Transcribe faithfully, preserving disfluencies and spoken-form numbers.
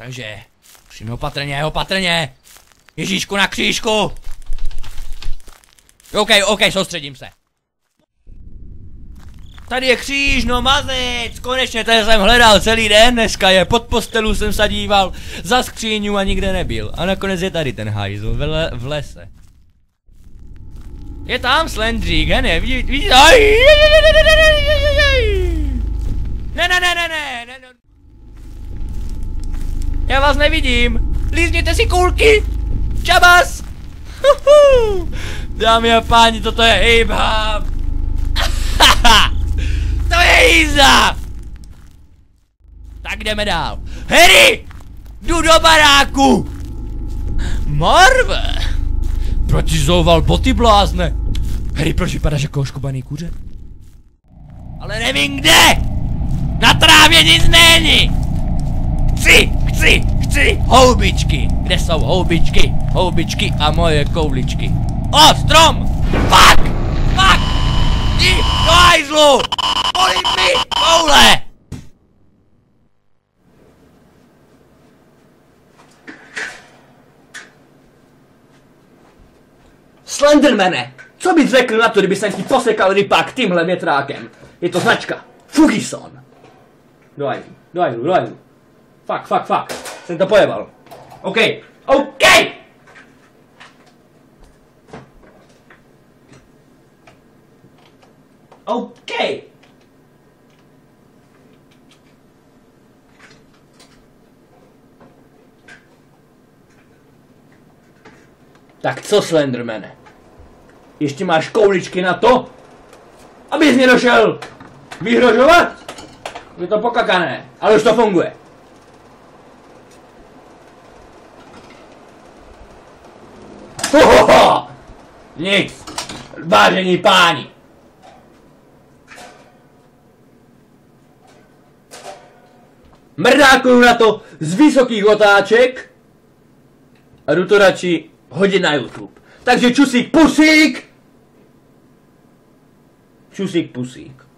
Takže, musíme opatrně, opatrně. Ježíšku na křížku. OK, OK, soustředím se. Tady je kříž, no mazec, konečně tady jsem hledal celý den, dneska je pod postelu jsem se díval, za skříňu a nikde nebyl. A nakonec je tady ten hajzl, v, le v lese. Je tam Slendřík, ne, vidíte, vidíte, ne, ne, ne, ne, ne, ne, ne. Já vás nevidím, lízněte si kůlky, čabas. Dámy a páni, toto je hip-hop. To je jízda! Tak jdeme dál. Harry! Jdu do baráku! Marve! Proč jsi zouval boty, blázne? Harry, proč vypadáš jako oškubaný kuře? Ale nevím kde! Na trávě nic není! Chci, chci, chci houbičky! Kde jsou houbičky? Houbičky a moje kouličky. O, strom! Fuck! Fuck! Jdi do hajzlu! Bolí mi koule! Slendermane, co bys řekl na to, kdyby jsem ti posekal rypák tímhle větrákem? Je to značka Fugison. Do hajzlu, do hajzlu, do hajzlu. Fuck, fuck, fuck. Jsem to pojebal. OK, OK! OK! Tak co, Slendermane? Ještě máš kouličky na to, abys mě došel vyhrožovat? Je to pokakané, ale už to funguje. Hohoho! Nic, vážení páni. Mrdákuju na to z vysokých otáček a jdu to radši hodit na YouTube. Takže čusík pusík! Čusík pusík.